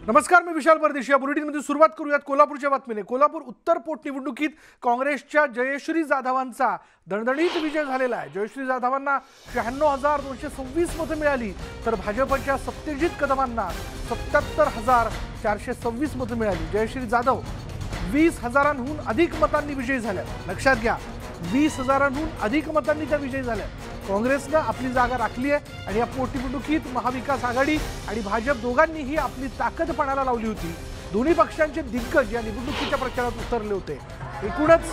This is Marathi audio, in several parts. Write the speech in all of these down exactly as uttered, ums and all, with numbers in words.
नमस्कार, मी विशाल परदेशी. या बुलेटिनमध्ये सुरुवात करूयात कोल्हापूरच्या बातमीने. कोल्हापूर उत्तर पोटनिवडणुकीत काँग्रेसच्या जयश्री जाधवांचा दणदणीत विजय झालेला आहे. जयश्री जाधवांना शहाण्णव हजार दोनशे सव्वीस मतं मिळाली, तर भाजपच्या सत्यजित कदमांना सत्याहत्तर हजार चारशे सव्वीस मतं मिळाली. जयश्री जाधव वीस हजारांहून अधिक मतांनी विजयी झाल्या. लक्षात घ्या, वीस हजारांहून अधिक मतांनी त्या विजयी झाल्या. काँग्रेसने आपली जागा राखली आहे आणि या पोटनिवडणुकीत महाविकास आघाडी आणि भाजप दोघांनीही आपली ताकद पणाला लावली होती. दोन्ही पक्षांचे दिग्गज या निवडणुकीच्या प्रचारात उतरले होते. एकूणच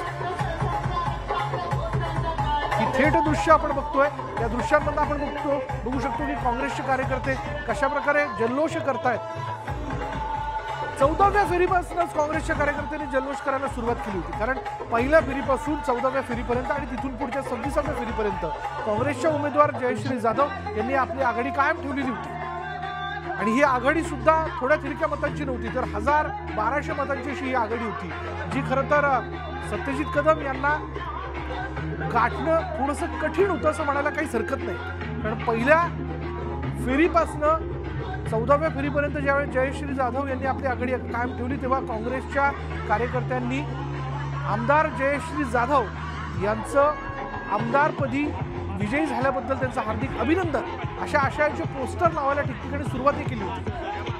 ही थेट दृश्य आपण बघतोय. या दृश्यांमधून आपण बघतो बघू शकतो की काँग्रेसचे कार्यकर्ते कशा प्रकारे जल्लोष करतायत. चौदाव्या फेरीपासूनच काँग्रेसच्या कार्यकर्त्यांनी जल्लोष करायला सुरुवात केली होती, कारण पहिल्या फेरीपासून चौदाव्या फेरीपर्यंत आणि तिथून पुढच्या सव्वीसाव्या फेरीपर्यंत काँग्रेसच्या उमेदवार जयश्री जाधव यांनी आपली आघाडी कायम ठेवलेली होती. आणि ही आघाडी सुद्धा थोड्या तिरक्या मतांची नव्हती, तर हजार बाराशे मतांची अशी ही आघाडी होती, जी खरं तर सत्यजित कदम यांना गाठणं थोडंसं कठीण होतं असं म्हणायला काहीच हरकत नाही. कारण पहिल्या फेरीपासून चौदाव्या फेरीपर्यंत ज्यावेळेस जयश्री जाधव यांनी आपली आघाडी कायम ठेवली, तेव्हा काँग्रेसच्या कार्यकर्त्यांनी आमदार जयश्री जाधव यांचं आमदारपदी विजयी झाल्याबद्दल त्यांचं हार्दिक अभिनंदन अशा आशयाचे पोस्टर लावायला ठिकठिकाणी सुरुवात केली होती.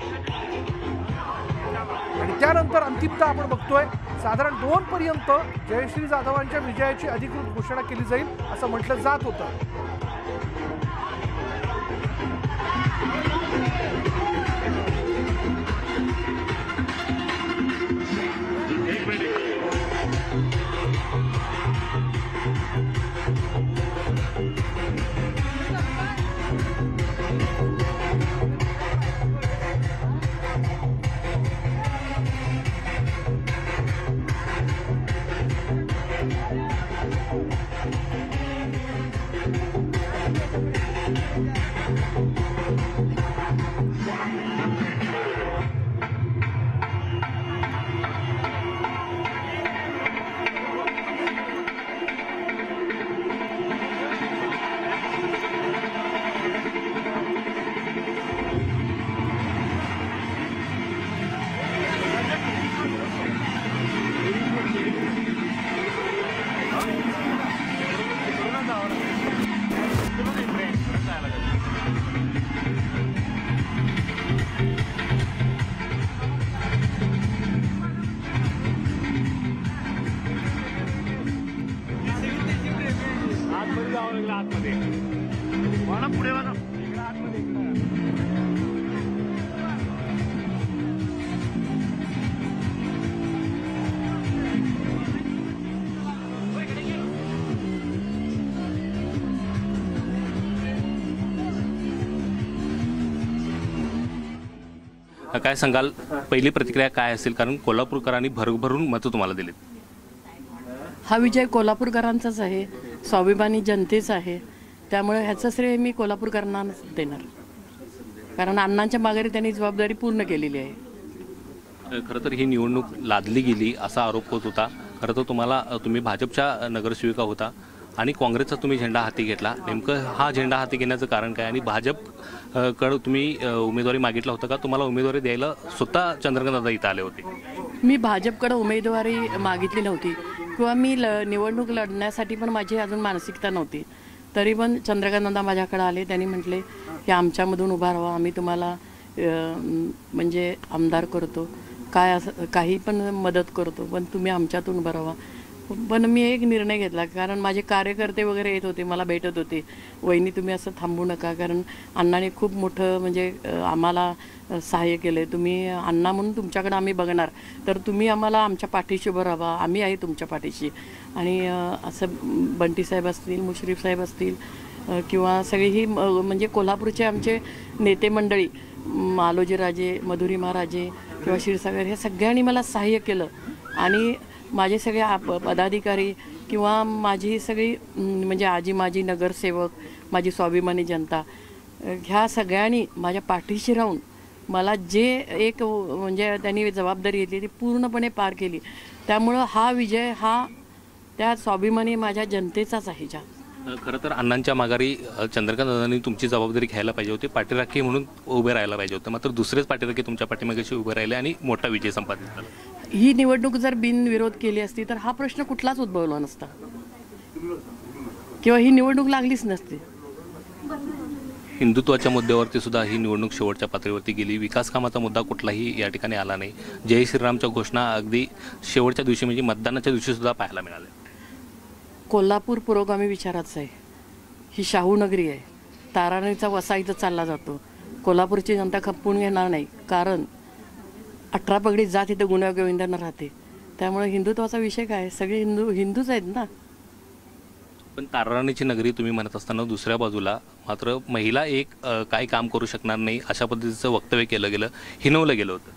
आणि त्यानंतर अंतिमतः आपण बघतोय साधारण दोन पर्यंत जयश्री जाधवांच्या विजयाची अधिकृत घोषणा केली जाईल असं म्हटलं जात होतं. काय सांगाल, पहिली प्रतिक्रिया काय असेल, कारण कोल्हापूरकरांनी भरभरून मतं तुम्हाला दिलीत. हा विजय कोल्हापूरकरांचाच आहे, स्वाभिमानी जनतेचा आहे. त्यामुळे ह्याचं श्रेय मी कोल्हापूरकरांना देणार, कारण अण्णांच्या माघारी त्यांनी जबाबदारी पूर्ण केलेली आहे. खरं तर ही निवडणूक लादली गेली असा आरोप होत होता. खरं तर तुम्हाला तुम्ही भाजपच्या नगरसेविका होता आणि काँग्रेसचा तुम्ही झेंडा हाती घेतला. नेमकं हा झेंडा हाती घेण्याचं कारण काय, आणि भाजपकडं तुम्ही उमेदवारी मागितला होता का? तुम्हाला उमेदवारी द्यायला स्वतः चंद्रकांत दादा इथं आले होते. मी भाजपकडे उमेदवारी मागितली नव्हती किंवा मी ल निवडणूक लढण्यासाठी पण माझी अजून मानसिकता नव्हती. तरी पण चंद्रकांत दादा माझ्याकडे आले. त्यांनी म्हटले की आमच्यामधून उभा राहा, आम्ही तुम्हाला म्हणजे आमदार करतो, काय असं काही पण मदत करतो, पण तुम्ही आमच्यातून उभा राहा. पण मी एक निर्णय घेतला, कारण माझे कार्यकर्ते वगैरे येत होते, मला भेटत होते, वहिनी तुम्ही असं थांबू नका, कारण अण्णाने खूप मोठं म्हणजे आम्हाला सहाय्य केलं आहे. तुम्ही अण्णा म्हणून तुमच्याकडे आम्ही बघणार, तर तुम्ही आम्हाला आमच्या पाठीशी उभं राहा, आम्ही आहे तुमच्या पाठीशी. आणि असं बंटी साहेब असतील, मुश्रीफ साहेब असतील किंवा सगळी ही म्हणजे कोल्हापूरचे आमचे नेते मंडळी, मालोजीराजे, मधुरिमाराजे किंवा क्षीरसागर, हे सगळ्यांनी मला सहाय्य केलं. आणि माझे सगळे पदाधिकारी किंवा माझी सगळी म्हणजे आजी माझी नगरसेवक, माझी स्वाभिमानी जनता, ह्या सगळ्यांनी माझ्या पाठीशी राहून मला जे एक म्हणजे त्यांनी जबाबदारी घेतली ती पूर्णपणे पार केली. त्यामुळं हा विजय हा त्या स्वाभिमानी माझ्या जनतेचाच आहे. ज्या खरं तर अण्णांच्या माघारी अ, चंद्रकांत दादांनी तुमची जबाबदारी घ्यायला पाहिजे होती, पाठीराखी म्हणून उभे राहायला पाहिजे होतं, मात्र दुसरेच पाठीराखी तुमच्या पाठीमागेशी उभे राहिले आणि मोठा विजय संपादित झाला. ही निवडणूक जर बिनविरोध केली असती तर हा प्रश्न कुठलाच उद्भवला नसता किंवा ही निवडणूक लागलीच नसती. हिंदुत्वाच्या मुद्द्यावरती सुद्धा ही निवडणूक शेवटच्या पातळीवरती गेली. विकास कामाचा मुद्दा कुठलाही या ठिकाणी आला नाही. जय श्रीरामच्या घोषणा अगदी शेवटच्या दिवशी म्हणजे मतदानाच्या दिवशी सुद्धा पाहायला मिळाल्या. कोल्हापूर पुरोगामी विचाराचं आहे. ही शाहू नगरी आहे. ताराणीचा वसा इथं चालला जातो. कोल्हापूरची जनता खपवून घेणार नाही, कारण अठरा पगडी जात इथं गुन्हा गोविंदांना राहते. त्यामुळे हिंदुत्वाचा विषय काय, सगळे हिंदू हिंदूच आहेत ना. पण ताराराणीची नगरी तुम्ही म्हणत असताना दुसऱ्या बाजूला मात्र महिला एक अ, काय काम करू शकणार नाही अशा पद्धतीचं वक्तव्य केलं गेलं, हिनवलं गेलं होतं.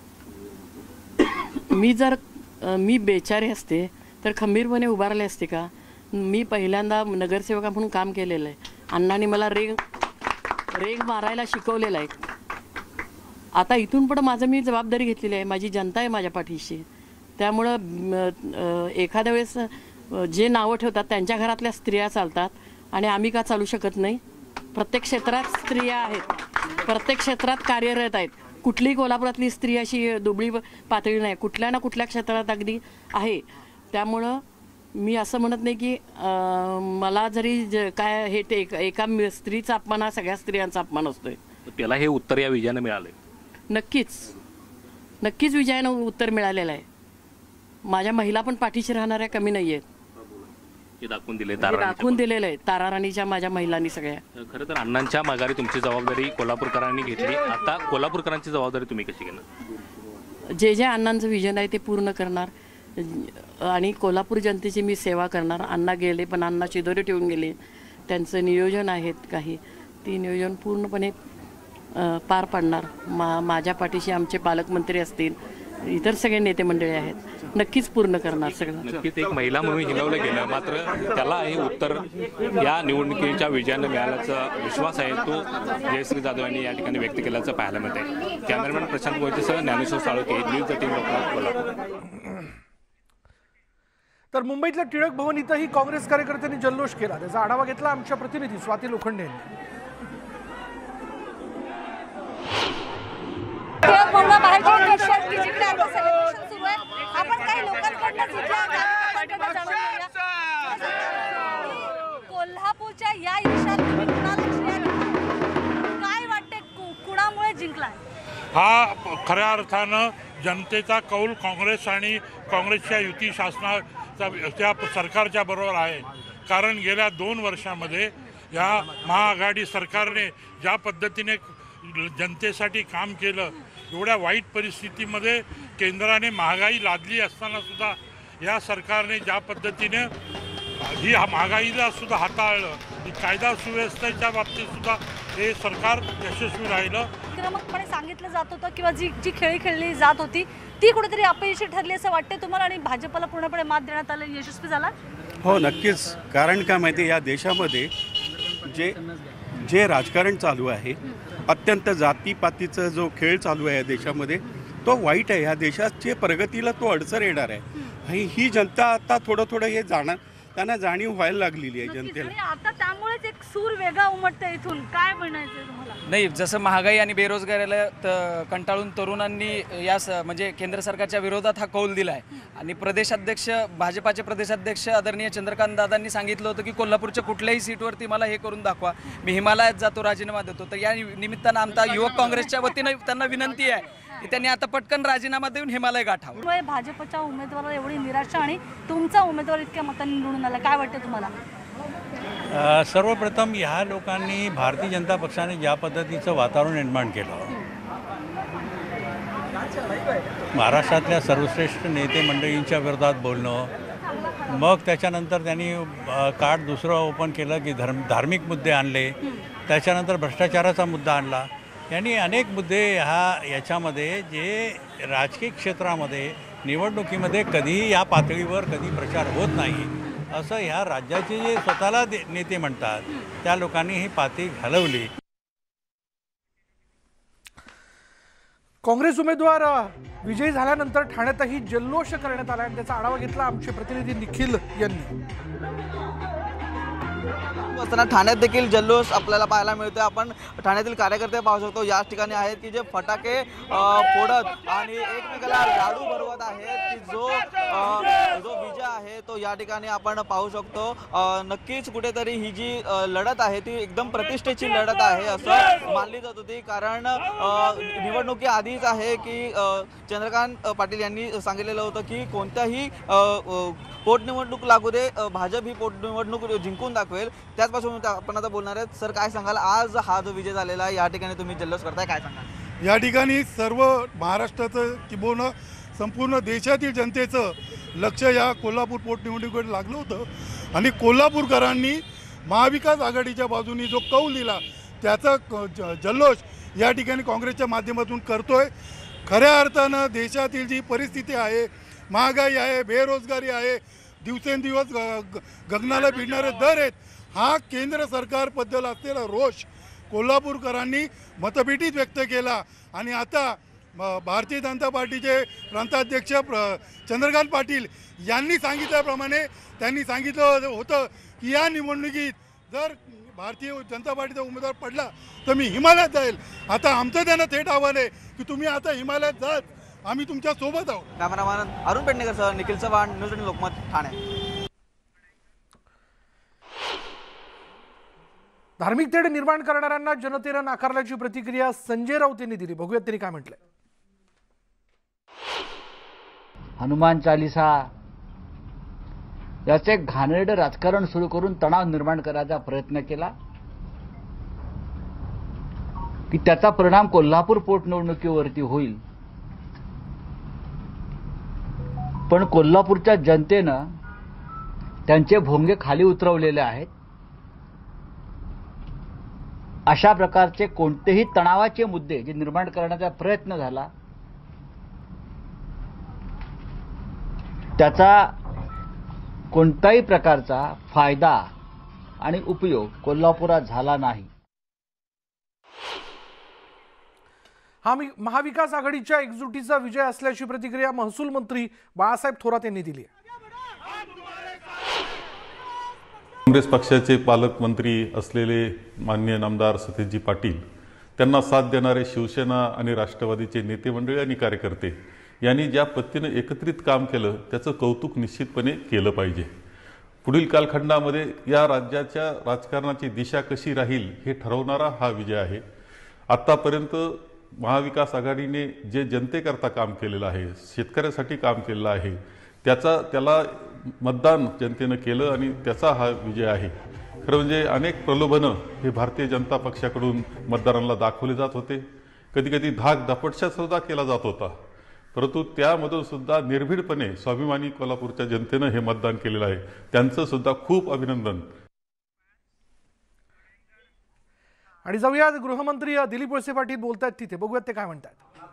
मी जर अ, मी बेचारी असते तर खंबीरपणे उभारले असते का. मी पहिल्यांदा नगरसेवका म्हणून काम केलेलं आहे. अण्णांनी मला रेग रेग मारायला शिकवलेलं आहे. आता इथून पुढं माझं मी जबाबदारी घेतलेली आहे. माझी जनता आहे माझ्या पाठीशी. त्यामुळं अ, एखाद्या वेळेस अ, जे नावं ठेवतात त्यांच्या घरातल्या स्त्रिया चालतात आणि आम्ही का चालू शकत नाही. प्रत्येक क्षेत्रात स्त्रिया आहेत, प्रत्येक क्षेत्रात कार्यरत आहेत. कुठलीही कोल्हापुरातली स्त्री अशी दुबळी पातळी नाही, कुठल्या ना कुठल्या क्षेत्रात अगदी आहे. त्यामुळं मी असं म्हणत नाही की मला जरी ज काय हे ते एका स्त्रीचा अपमान हा सगळ्या स्त्रियांचा अपमान असतोय. त्याला हे उत्तर या विजयानं मिळालं. नक्कीच नक्कीच विजयानं उत्तर मिळालेलं आहे. माझ्या महिला पण पाठीशी राहणाऱ्या कमी नाही आहेत. हे दाखवून दिले दाखवून दिलेलं आहे ताराराणीच्या माझ्या महिलांनी सगळ्या. खरं तर अण्णांच्या माघारी तुमची जबाबदारी कोल्हापूरकरांनी घेतली. आता कोल्हापूरकरांची जबाबदारी तुम्ही कशी घेणार. जे जे अण्णांचं विजन आहे ते पूर्ण करणार आणि कोल्हापूर जनतेची मी सेवा करणार. अण्णा गेले पण अण्णा चिदोरे ठेवून गेले. त्यांचं नियोजन आहेत काही, ती नियोजन पूर्णपणे पार पाडणार. मा माझ्या पाठीशी आमचे पालकमंत्री असतील, इतर सगळे नेते मंडळी आहेत, नक्कीच पूर्ण करणार सगळं. नक्कीच एक महिला म्हणून हिनवलं गेलं, मात्र त्याला हे उत्तर या निवडणुकीच्या विजयानं मिळाल्याचा विश्वास आहे तो जयश्री जाधव यांनी या ठिकाणी व्यक्त केल्याचं पाहायला मिळतंय. कॅमेरामॅन प्रशांत मोहितेसह ज्ञानेश्वर साळुंखे, न्यूज एटीन लोकमत, कोल्हापूर. तर मुंबईतल्या टिळक भवन इथंही काँग्रेस कार्यकर्त्यांनी जल्लोष केला. त्याचा आढावा घेतला आमच्या प्रतिनिधी स्वाती लोखंडे यांनी. कोल्हापूरच्या या यशात तुम्ही कुणाला श्रेय देता? काय वाटते कुणामुळे जिंकलाय? हा खऱ्या अर्थानं जनतेचा कौल काँग्रेस आणि काँग्रेसच्या युती शासनाचा त्या सरकारच्या बरोबर आहे. कारण गेल्या दोन वर्षामध्ये या महाआघाडी सरकारने ज्या पद्धतीने जनतेसाठी काम केलं, एवढ्या वाईट परिस्थितीमध्ये केंद्राने महागाई लादली असताना सुद्धा या सरकारने ज्या पद्धतीने ही महागाईला सुद्धा हाताळलं, कायदा सुव्यवस्थेच्या बाबतीत सुद्धा हे सरकार यशस्वी राहिलं. आक्रमकपणे सांगितलं जात होतं किंवा जी जी खेळी खेळली जात होती ती कुठेतरी अपयशी ठरली असं वाटते तुम्हाला, आणि भाजपला पूर्णपणे मात देण्यात आलं, यशस्वी झाला? हो नक्कीच. कारण काय माहिती, या देशामध्ये जे जे राजकारण चालू आहे, अत्यंत जातीपातीचा जो खेळ चालू आहे या देशामध्ये, तो वाईट आहे. ह्या देशाच्या प्रगतीला तो अडचण येणार आहे. आणि ही जनता आता थोडं थोडं हे जाणार, त्यांना जाणीव व्हायला लागलेली आहे जनतेला. आता त्यामुळेच एक सूर वेगळा उमटतं इथून. काय म्हणायचं तुम्हाला? नाही, जसं महागाई आणि बेरोजगारीला त कंटाळून तरुणांनी या स म्हणजे केंद्र सरकारच्या विरोधात हा कौल दिला आहे. आणि प्रदेशाध्यक्ष भाजपाचे प्रदेशाध्यक्ष आदरणीय चंद्रकांत दादांनी सांगितलं होतं की कोल्हापूरच्या कुठल्याही सीटवरती मला हे करून दाखवा, मी हिमालयात जातो, राजीनामा देतो. तर या निमित्तानं आमचा युवक काँग्रेसच्या वतीनं त्यांना विनंती आहे की त्यांनी आता पटकन राजीनामा देऊन हिमालय गाठावं. भाजपच्या उमेदवाराला एवढी निराशा आणि तुमचा उमेदवार इतक्या मतांनी निवडून आला, काय वाटतं तुम्हाला? सर्वप्रथम ह्या लोकांनी भारतीय जनता पक्षाने ज्या पद्धतीचं वातावरण निर्माण केलं, महाराष्ट्रातल्या सर्वश्रेष्ठ नेते मंडळींच्या विरोधात बोलणं, मग त्याच्यानंतर त्यांनी कार्ड दुसरं ओपन केलं की धर्म धार्मिक मुद्दे आणले, त्याच्यानंतर भ्रष्टाचाराचा मुद्दा आणला. यांनी अनेक मुद्दे ह्या याच्यामध्ये जे राजकीय क्षेत्रामध्ये निवडणुकीमध्ये कधीही या पातळीवर कधी प्रचार होत नाही, असं ह्या राज्याचे जे स्वतःला नेते म्हणतात त्या लोकांनी ही पाती घालवली. काँग्रेस उमेदवार विजयी झाल्यानंतर ठाण्यातही जल्लोष करण्यात आला आणि त्याचा आढावा घेतला आमचे प्रतिनिधी निखिल यांनी. असताना ठाण्यात देखील जल्लोष आपल्याला पाहायला मिळतोय. आपण ठाण्यातील कार्यकर्ते पाहू शकतो याच ठिकाणी आहेत की जे फटाके अ, फोडत आणि एकमेकाला लाडू भरवत आहेत की जो अ, जो विजय आहे तो या ठिकाणी आपण पाहू शकतो. अ, नक्कीच कुठेतरी ही जी अ, लढत आहे ती एकदम प्रतिष्ठेची लढत आहे असं मानली जात होती. कारण अ, निवडणुकी आधीच आहे की अ, चंद्रकांत पाटील यांनी सांगितलेलं होतं की कोणत्याही अ, अ, पोटनिवडणूक लागू दे, अ, भाजप ही पोटनिवडणूक जिंकून दाखवेल. त्याचपासून आपण आता बोलणार आहेत. सर काय सांगाल, आज हा जो विजय झालेला आहे या ठिकाणी तुम्ही जल्लोष करताय, काय सांगाल? या ठिकाणी सर्व महाराष्ट्राचं किंबहुना संपूर्ण देशातील जनतेचं लक्ष या कोल्हापूर पोटनिवडणुकीकडे लागलं होतं आणि कोल्हापूरकरांनी महाविकास आघाडीच्या बाजूनी जो कौल दिला त्याचा ज जल्लोष या ठिकाणी काँग्रेसच्या माध्यमातून करतोय. खऱ्या अर्थानं देशातील जी परिस्थिती आहे, महागाई आहे, बेरोजगारी आहे, दिवसेंदिवस ग गगनाला भिडणारे दर आहेत, हा केंद्र सरकारबद्दल असलेला रोष कोल्हापूरकरांनी मतपेटीत व्यक्त केला. आणि आता भारतीय जनता पार्टीचे प्रांताध्यक्ष प्र चंद्रकांत पाटील यांनी सांगितल्याप्रमाणे त्यांनी सांगितलं होतं की या निवडणुकीत जर भारतीय जनता पार्टीचा उमेदवार पडला तर मी हिमालयात जाईल. आता आमचं त्यांना थेट आव्हान आहे की तुम्ही आता हिमालयात जात, आम्ही तुमच्या सोबत आहोत. कॅमेरामॅन अरुण पेडणेकर सह निखिल चव्हाण, न्यूज एटीन लोकमत, ठाणे. धार्मिक तेढ निर्माण करणाऱ्यांना जनतेनं नाकारल्याची प्रतिक्रिया संजय राऊत यांनी दिली. बघूयात त्यांनी काय म्हटलंय. हनुमान चालीसा याचे घाणेरडे राजकारण सुरू करून तणाव निर्माण करायचा प्रयत्न केला की त्याचा परिणाम कोल्हापूर पोटनिवडणुकीवरती होईल. पण कोल्हापूरच्या जनतेनं त्यांचे भोंगे खाली उतरवलेले आहेत. अशा प्रकारचे कोणतेही तणावाचे मुद्दे जे निर्माण करण्याचा प्रयत्न झाला त्याचा कोणत्याही प्रकारचा फायदा आणि उपयोग कोल्हापुरात झाला नाही. हा महाविकास आघाडीच्या एकजुटीचा विजय असल्याची प्रतिक्रिया महसूल मंत्री बाळासाहेब थोरात यांनी दिली. काँग्रेस पक्षाचे पालकमंत्री असलेले माननीय नामदार सतीशजी पाटील, त्यांना साथ देणारे शिवसेना आणि राष्ट्रवादीचे नेते मंडळी आणि कार्यकर्ते यांनी ज्या पद्धतीने एकत्रित काम केलं त्याचं कौतुक निश्चितपणे केलं पाहिजे. पुढील कालखंडामध्ये या राज्याच्या राजकारणाची दिशा कशी राहील हे ठरवणारा हा विजय आहे. आत्तापर्यंत महाविकास आघाडीने जे जनतेकरता काम केलेलं आहे, शेतकऱ्यासाठी काम केलेलं आहे, त्याचा त्याला मतदान जनतेनं केलं आणि त्याचा हा विजय आहे. खरं म्हणजे अनेक प्रलोभनं हे भारतीय जनता पक्षाकडून मतदारांना दाखवले जात होते. कधी कधी धाक दापटशा सुद्धा केला जात होता, परंतु त्यामधून सुद्धा निर्भीडपणे स्वाभिमानी कोल्हापूरच्या जनतेनं हे मतदान केलेलं आहे. त्यांचं सुद्धा खूप अभिनंदन. आणि जाऊया गृहमंत्री दिलीप वळसे पाटील बोलतात तिथे, बघूयात ते काय म्हणतात.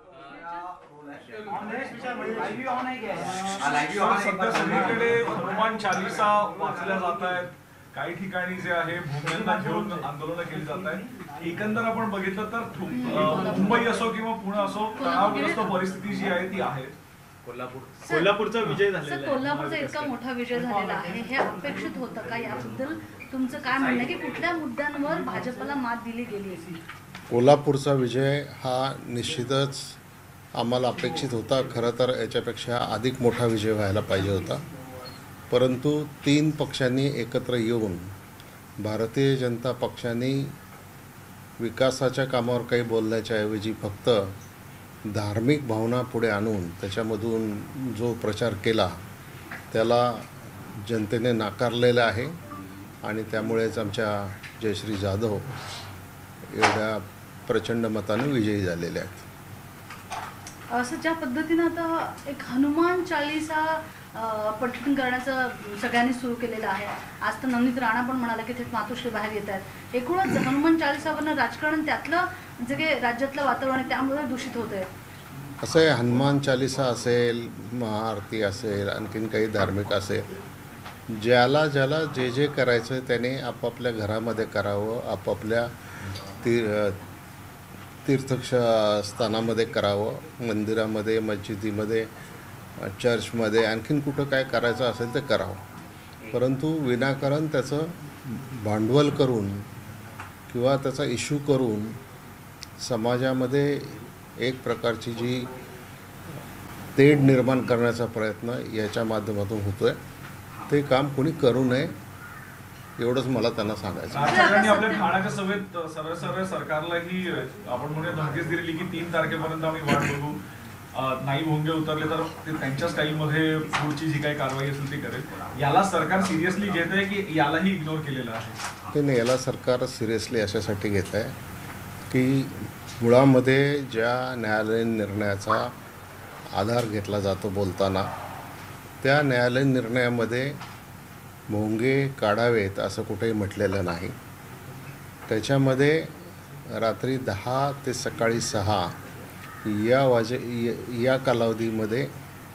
सध्या सगळीकडे हनुमान चालीसा वाचल्या जात आहेत. काही ठिकाणी जे आहे भूम्यांना घेऊन आंदोलनं केली जात आहेत. एकंदर आपण बघितलं तर मुंबई असो किंवा पुणे असो, तणावग्रस्त परिस्थिती जी आहे ती आहे. कोल्हापूर कोल्हापूरचा विजय झालेला आहे. कोल्हापूरचा इतका मोठा विजय झालेला आहे, हे अपेक्षित होतं का? याबद्दल तुमचं काय म्हणणं आहे की कुठल्या मुद्द्यांवर भाजपला मात दिली गेली? कोल्हापूरचा विजय हा निश्चितच आम्हाला अपेक्षित होता. खरं तर याच्यापेक्षा अधिक मोठा विजय व्हायला पाहिजे होता, परंतु तीन पक्षांनी एकत्र येऊन भारतीय जनता पक्षाने विकासाच्या कामावर काही बोलण्याच्या ऐवजी फक्त धार्मिक भावना पुढे आणून त्याच्यामधून जो प्रचार केला त्याला जनतेने नाकारलेला आहे आणि त्यामुळेच आमच्या जयश्री जाधव एवढ्या प्रचंड मताने विजयी झालेले आहेत. असं ज्या पद्धतीनं आता एक हनुमान चालीसा पठण करण्याचं सगळ्यांनी सुरू केलेलं आहे. आज तर नवनीत राणा पण म्हणाला की थेट मातोश्री बाहेर येत आहेत. एकूणच हनुमान चालीसावरनं राजकारण, त्यातलं जे काही राज्यातलं वातावरण आहे त्यामुळे दूषित होत आहे. असं आहे, हनुमान चालीसा असेल, महाआरती असेल, आणखीन काही धार्मिक असेल, ज्याला ज्याला जे जे करायचं त्याने आपापल्या घरामध्ये करावं, आपापल्या तीर तीर्थस्थानामध्ये करावं, मंदिरामध्ये, मस्जिदीमध्ये, चर्चमध्ये, आणखीन कुठं काय करायचं असेल ते करावं, परंतु विनाकारण त्याचं भांडवल करून किंवा त्याचा इश्यू करून समाजामध्ये एक प्रकारची जी तेढ निर्माण करण्याचा प्रयत्न याच्या माध्यमातून होतो आहे, ते काम कोणी करू नये एवढंच मला त्यांना सांगायचं. राजकारण्यांनी आपल्या ठाण्याच्या सभेत सरळ सरळ सरकारलाही आपण म्हणूया धमकीच दिलेली की तीन तारखेपर्यंत आम्ही वाट बघू, नाही भोंगे उतरले तर ते त्यांच्या स्टाईलमध्ये पुढची जी काही कारवाई असेल ती करेल. याला सरकार सिरियसली घेत आहे की यालाही इग्नोर केलेलं आहे? ते नाही, याला सरकार सिरियसली अशासाठी घेत आहे की मुळामध्ये ज्या न्यायालयीन निर्णयाचा आधार घेतला जातो बोलताना, त्या न्यायालयीन निर्णयामध्ये भोंगे काढावेत असं कुठेही म्हटलेलं नाही. त्याच्यामध्ये रात्री दहा ते सकाळी सहा या वाजे या कालावधीमध्ये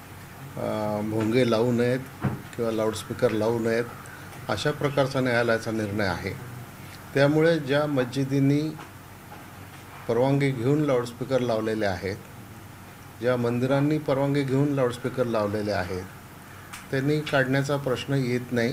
भोंगे लावू नयेत किंवा लाऊडस्पीकर लावू नयेत अशा प्रकारचा न्यायालयाचा निर्णय आहे. त्यामुळे ज्या मस्जिदींनी परवानगी घेऊन लाऊडस्पीकर लावलेले आहेत, ज्या मंदिरांनी परवानगी घेऊन लाऊडस्पीकर लावलेले आहेत, त्यांनी काढण्याचा प्रश्न येत नाही.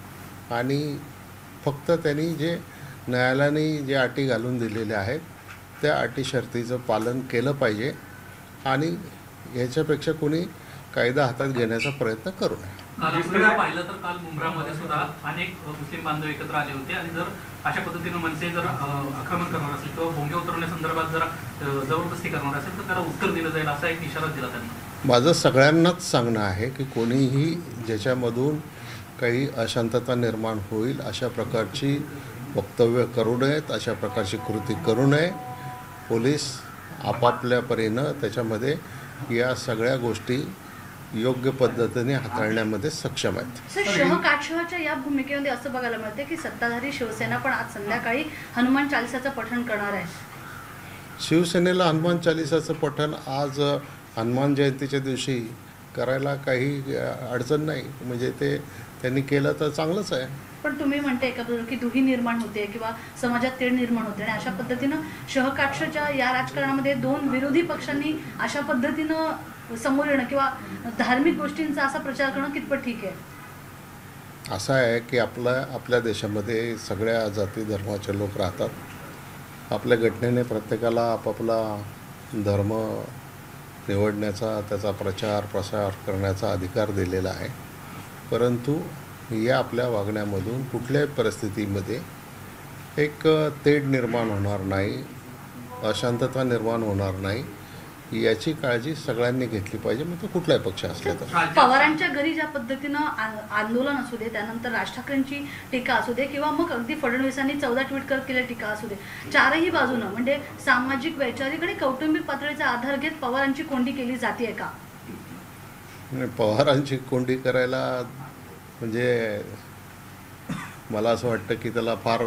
आणि फक्त त्यांनी जे न्यायालयाने जे अटी घालून दिलेल्या आहेत त्या अटी शर्तीचं पालन केलं पाहिजे आणि ह्याच्यापेक्षा कोणी कायदा हातात घेण्याचा प्रयत्न करू नये. पाहिलं तर काल मुंब्रामध्ये सुद्धा अनेक मुस्लिम बांधव एकत्र आले होते आणि जर अशा पद्धतीनं मनसे जर आक्रमण करणार असेल किंवा भोंगे उतरवण्यासंदर्भात जर जबरदस्ती करणार असेल तर त्याला उत्तर दिलं जाईल असा एक इशारा दिला त्यांना. माझं सगळ्यांनाच सांगणं आहे की कोणीही ज्याच्यामधून काही अशांतता निर्माण होईल अशा प्रकारची वक्तव्य करू नयेत, अशा प्रकारची कृती करू नये. पोलीस आपापल्या परीनं त्याच्यामध्ये या सगळ्या गोष्टी योग्य पद्धतीने हाताळण्यामध्ये सक्षम आहेत. सर, शहकाक्षच्या या भूमिकेमध्ये असं बघायला मिळते की सत्ताधारी शिवसेना पण आज संध्याकाळी हनुमान चालिसाचं पठण करणार आहे. शिवसेनेला हनुमान चालिसाचं पठण आज हनुमान जयंतीच्या दिवशी करायला काही अडचण नाही, म्हणजे ते त्यांनी केलं तर चांगलंच आहे. पण तुम्ही म्हणते एका बाजूला की दुही निर्माण होते किंवा समाजात तेढ निर्माण होते आणि अशा पद्धतीनं शहकाक्षच्या या राजकारणामध्ये दोन विरोधी पक्षांनी अशा पद्धतीनं समोर येणं किंवा धार्मिक गोष्टींचा असा प्रचार करणं कितपत ठीक आहे? असं आहे की आपल्या आपल्या देशामध्ये सगळ्या जाती धर्माचे लोक राहतात. आपल्या घटनेने प्रत्येकाला आपापला धर्म निवडण्याचा, त्याचा प्रचार प्रसार करण्याचा अधिकार दिलेला आहे. परंतु या आपल्या वागण्यामधून कुठल्याही परिस्थितीमध्ये एक तेढ निर्माण होणार नाही, अशांतता निर्माण होणार नाही, याची काळजी सगळ्यांनी घेतली पाहिजे, मग तो कुठलाही पक्ष असला तर. पवारांच्या घरी ज्या पद्धतीनं आंदोलन असू दे, त्यानंतर राज ठाकरेंची टीका असू दे किंवा मग अगदी फडणवीसांनी चौदा ट्विट करत केल्या टीका असू दे, चारही बाजूनं म्हणजे सामाजिक, वैचारिक आणि कौटुंबिक पातळीचा आधार घेत पवारांची कोंडी केली जाते का? पवारांची कोंडी करायला म्हणजे मला असं वाटतं की त्याला फार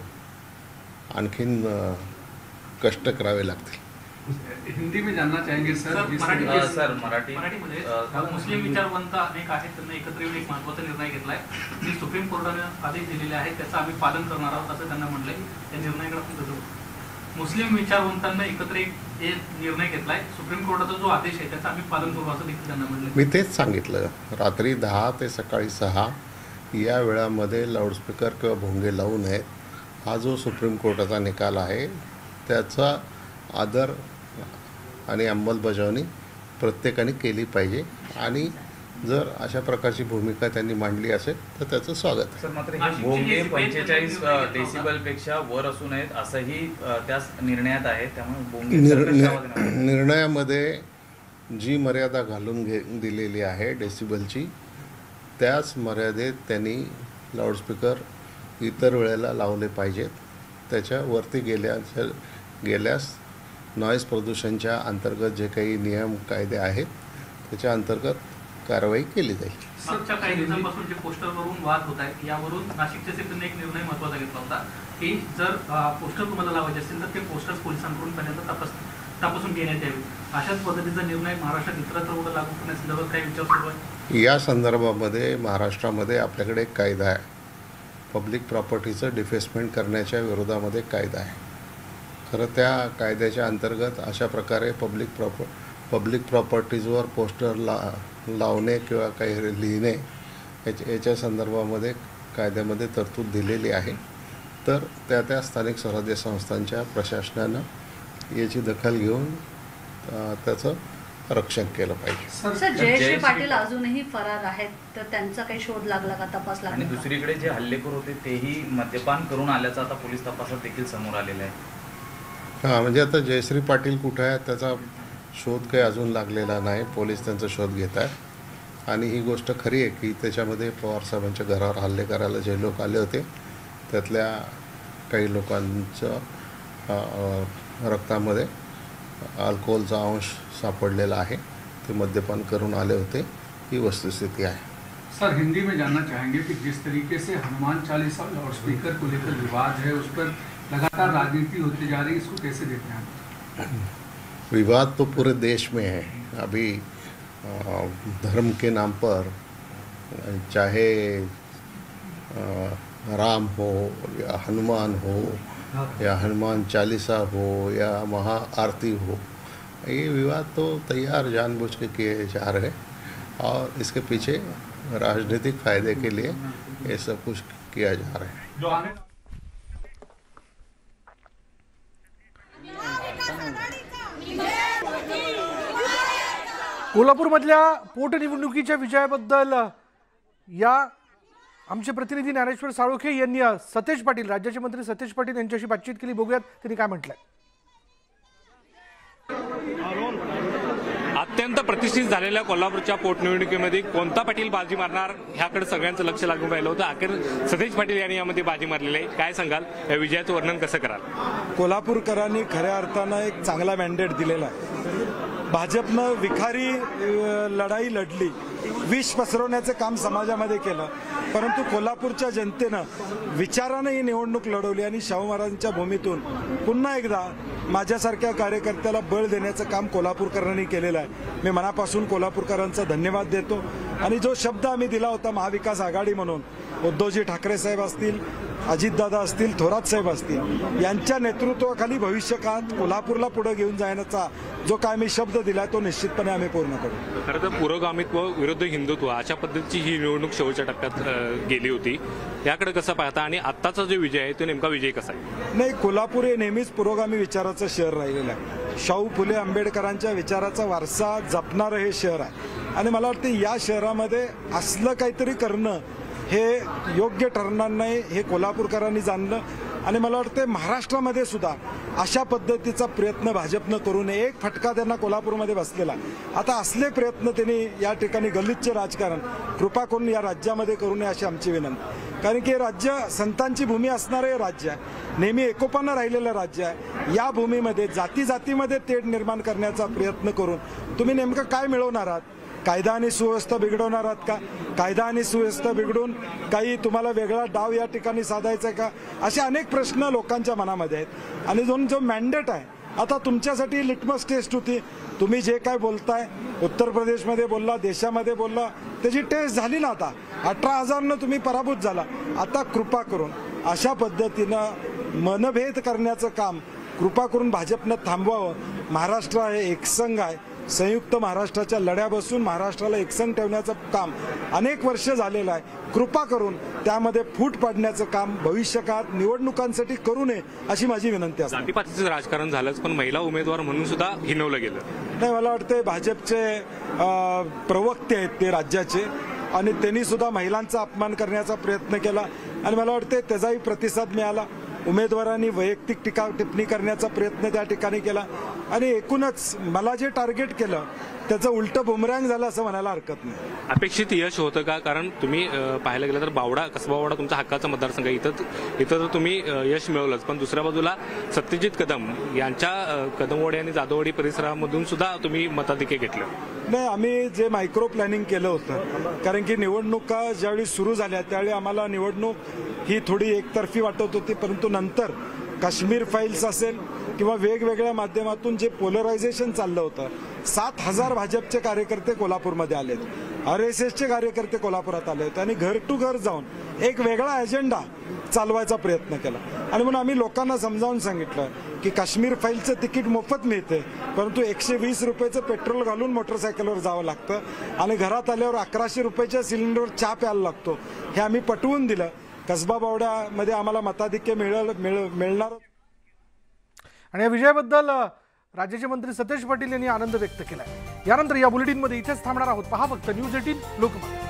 आणखीन कष्ट करावे लागतील. हिंदी में जानना चाहेंगे सर. सर मराठी मराठीमध्ये मुस्लिम विचारवंत अनेक आहेत, त्यांना एकत्र येऊन एक महत्त्वाचा निर्णय घेतलाय. जे सुप्रीम कोर्टाने आदेश दिलेले आहेत त्याचं आम्ही पालन करणार आहोत असं त्यांना म्हटलंय. त्या निर्णयाकडे आपण कसं मुस्लिम विचारवंतांना एकत्र एक निर्णय घेतलाय, सुप्रीम कोर्टाचा जो आदेश आहे त्याचं आम्ही पालन करू असं देखील त्यांना म्हटलं. मी तेच सांगितलं, रात्री दहा ते सकाळी सहा या वेळामध्ये लाऊडस्पीकर किंवा भोंगे लावू नयेत. हा जो सुप्रीम कोर्टाचा निकाल आहे त्याचा आदर आणि अंमलबजावणी प्रत्येकाने केली पाहिजे आणि जर अशा प्रकारची भूमिका त्यांनी मांडली असेल तर त्याचं स्वागत आहे. सर, मात्र हे भोंगे पंचेचाळीस डेसिबलपेक्षा वर असू नयेत असंही त्याच निर्णयात आहे. त्यामुळे भोंगे निर्णयामध्ये जी मर्यादा घालून घे दिलेली आहे डेसिबलची, त्याच मर्यादेत त्यांनी लाऊडस्पीकर इतर वेळेला लावले पाहिजेत. त्याच्यावरती गेल्यास गेल्यास नॉईज प्रदूषणच्या अंतर्गत जे काही नियम कायदे आहेत त्याच्या अंतर्गत कारवाई केली जाईल. मागच्या काही दिवसांपासून जे पोस्टरवरून वाद होत आहे यावरून नाशिकच्या सिटीने एक निर्णय महत्त्वाचा घेतला होता की जर पोस्टर तुम्हाला लावायचे असतील तर ते पोस्टर्स पोलिसांकडून पहिल्यांदा तपास तपासून घेण्यात यावे. अशाच पद्धतीचा निर्णय महाराष्ट्रात इतरत्र कुठं लागू करण्यासंदर्भात काही विचार सुरू आहे? या संदर्भामध्ये महाराष्ट्रामध्ये आपल्याकडे एक कायदा आहे, पब्लिक प्रॉपर्टीचं डिफेसमेंट करण्याच्या विरोधामध्ये कायदा आहे. खरं त्या कायद्याच्या अंतर्गत अशा प्रकारे पब्लिक प्रॉपर पब्लिक प्रॉपर्टीजवर पोस्टर ला लावणे किंवा काही लिहिणे याच्या याच्या संदर्भामध्ये कायद्यामध्ये तरतूद दिलेली आहे. तर त्या त्या स्थानिक स्वराज्य संस्थांच्या प्रशासनानं याची दखल घेऊन अ, त्याचं रक्षण केलं पाहिजे. सर, जयश्री पाटील अजूनही फरार आहेत, तर त्यांचा काही शोध लागला का, तपास लागला? आणि दुसरीकडे जे हल्लेखोर होते तेही मद्यपान करून आल्याचं आता पोलीस तपासात देखील समोर आलेलं आहे. हां, म्हणजे आता जयश्री पाटील कुठं आहे त्याचा शोध काही अजून लागलेला नाही. पोलीस त्यांचा शोध घेत आहेत. आणि ही गोष्ट खरी आहे की त्याच्यामध्ये पवारसाहेबांच्या घरावर हल्ले करायला जे लोक आले होते त्यातल्या काही लोकांचं रक्तामध्ये अल्कोहोलचा अंश सापडलेला आहे. ते मद्यपान करून आले होते, ही वस्तुस्थिती आहे. सर, हिंदी में जानना चाहेंगे कि जिस तरीके से हनुमान चालीसा लाउड स्पीकर को लेकर विवाद है, उस पर लगातार राजनीति होती जा रही है, इसको कैसे देखते हैं? विवाद तो पूरे देश में है. अभी धर्म के नाम पर चाहे राम हो या हनुमान हो या हनुमान चालीसा हो या महाआरती हो, ये विवाद तो तैयार जानबूझ के किए जा रहे हैं और इसके पीछे राजनीतिक फायदे के लिए ये सब कुछ किया जा रहा है. कोल्हापूरमधल्या पोटनिवडणुकीच्या विजयाबद्दल या आमचे प्रतिनिधी ज्ञानेश्वर साळोखे यांनी सतेज पाटील, राज्याचे मंत्री सतेज पाटील यांच्याशी बातचीत केली. बघूयात त्यांनी काय म्हटलंय. अत्यंत प्रतिष्ठित झालेल्या कोल्हापूरच्या पोटनिवडणुकीमध्ये कोणता पाटील बाजी मारणार ह्याकडे सगळ्यांचं लक्ष लागून राहिलं होतं. अखेर सतेज पाटील यांनी यामध्ये बाजी मारलेली आहे. काय सांगाल, या विजयाचं वर्णन कसं कराल? कोल्हापूरकरांनी खऱ्या अर्थानं एक चांगला मॅन्डेट दिलेला आहे. भाजपनं विखारी लढाई लढली, विष पसरवण्याचं काम समाजामध्ये केलं, परंतु कोल्हापूरच्या जनतेनं विचारानं ही निवडणूक लढवली आणि शाहू महाराजांच्या भूमीतून पुन्हा एकदा माझ्यासारख्या कार्यकर्त्याला बळ देण्याचं काम कोल्हापूरकरांनी केलेलं आहे. मी मनापासून कोल्हापूरकरांचा धन्यवाद देतो. आणि जो शब्द आम्ही दिला होता महाविकास आघाडी म्हणून, उद्धवजी ठाकरे साहेब असतील, अजितदादा असतील, थोरात साहेब असतील, यांच्या नेतृत्वाखाली भविष्यकाळात कोल्हापूरला पुढे घेऊन जाण्याचा जो काय मी शब्द दिला तो निश्चितपणे आम्ही पूर्ण करू. खरं तर पुरोगामित्व विरुद्ध हिंदुत्व अशा पद्धतीची ही निवडणूक शेवटच्या टप्प्यात गेली होती. याकडे कसं पाहता आणि आत्ताचा जो विजय आहे तो नेमका विजय कसा आहे? नाही, कोल्हापूर हे नेहमीच पुरोगामी विचाराचं शहर राहिलेलं आहे. शाहू फुले आंबेडकरांच्या विचाराचा वारसा जपणारं हे शहर आहे. आणि मला वाटतं या शहरामध्ये असलं काहीतरी करणं हे योग्य ठरणार नाही, हे कोल्हापूरकरांनी जाणलं. आणि मला वाटतं महाराष्ट्रामध्ये सुद्धा अशा पद्धतीचा प्रयत्न भाजपनं करू नये. एक फटका त्यांना कोल्हापूरमध्ये बसलेला. आता असले प्रयत्न त्यांनी या ठिकाणी गलिच्छ राजकारण कृपा करून या राज्यामध्ये करू नये अशी आमची विनंती. कारण की हे राज्य संतांची भूमी असणारं हे राज्य आहे, नेहमी एकोपानं राहिलेलं राज्य आहे. या भूमीमध्ये जाती जातीमध्ये तेढ निर्माण करण्याचा प्रयत्न करून तुम्ही नेमकं काय मिळवणार आहात? कायदा आणि सुव्यवस्था बिघडवणार आहात का? कायदा आणि सुव्यवस्था बिघडून काही तुम्हाला वेगळा डाव या ठिकाणी साधायचा आहे का? असे अनेक प्रश्न लोकांच्या मनामध्ये आहेत. आणि जो जो मॅन्डेट आहे, आता तुमच्यासाठी लिटमस टेस्ट होती. तुम्ही जे काय बोलताय, उत्तर प्रदेशमध्ये बोलला, देशामध्ये बोलला, त्याची टेस्ट झाली ना. आता अठरा हजारनं तुम्ही पराभूत झाला. आता कृपा करून अशा पद्धतीनं मनभेद करण्याचं काम कृपा करून भाजपनं थांबवावं. महाराष्ट्र आहे, एकसंघ आहे. संयुक्त महाराष्ट्राच्या लढ्या बसून महाराष्ट्राला एकसंघ ठेवण्याचं काम अनेक वर्ष झालेलं आहे. कृपा करून त्यामध्ये फूट पाडण्याचं काम भविष्यकाळात निवडणुकांसाठी करू नये अशी माझी विनंती असते. जातीपातीचं राजकारण झालंच, पण महिला उमेदवार म्हणून सुद्धा हिनवलं गेलं. नाही, मला वाटतं भाजपचे प्रवक्ते आहेत ते राज्याचे, आणि त्यांनी सुद्धा महिलांचा अपमान करण्याचा प्रयत्न केला. आणि मला वाटतं त्याचाही प्रतिसाद मिळाला. उमेदवारांनी वैयक्तिक टीका टिप्पणी करण्याचा प्रयत्न त्या ठिकाणी केला. आणि एकूणच मला जे टार्गेट केलं त्याचं उलटं बुमरँग झालं असं म्हणायला हरकत नाही. अपेक्षित यश होतं का? कारण तुम्ही पाहायला गेलं तर बावडा, कसबा बावडा तुमचा हक्काचा मतदारसंघ, इथं इथं तर तुम्ही यश मिळवलंच, पण दुसऱ्या बाजूला सत्यजित कदम यांच्या कदमवाडी आणि जाधववाडी परिसरामधून सुद्धा तुम्ही मताधिक्य घेतलं. नाही, आम्ही जे मायक्रो प्लॅनिंग केलं होतं, कारण की निवडणुका ज्यावेळी सुरू झाल्या त्यावेळी आम्हाला निवडणूक ही थोडी एकतर्फी वाटत होती, परंतु नंतर काश्मीर फाईल्स असेल किंवा वेगवेगळ्या माध्यमातून जे पोलरायझेशन चाललं होतं, सात हजार भाजपचे कार्यकर्ते कोल्हापूरमध्ये आलेत, आर एस एसचे कार्यकर्ते कोल्हापुरात आले होते आणि घर टू घर जाऊन एक वेगळा अजेंडा चालवायचा प्रयत्न केला. आणि म्हणून आम्ही लोकांना समजावून सांगितलं की काश्मीर फाईलचं तिकीट मोफत मिळते, परंतु एकशे वीस रुपयाचं पेट्रोल घालून मोटरसायकलवर जावं लागतं आणि घरात आल्यावर अकराशे रुपयाच्या सिलेंडरवर चहा प्यायला लागतो. हे आम्ही पटवून दिलं. कसबा बावड्यामध्ये आम्हाला मताधिक्य मिळेल मिळ मिळणार. आणि या विजयाबद्दल राज्याचे मंत्री सतेज पाटील यांनी आनंद व्यक्त केलाय. यानंतर या बुलेटिनमध्ये इथेच थांबणार आहोत. पहा फक्त न्यूज एटीन लोकमत.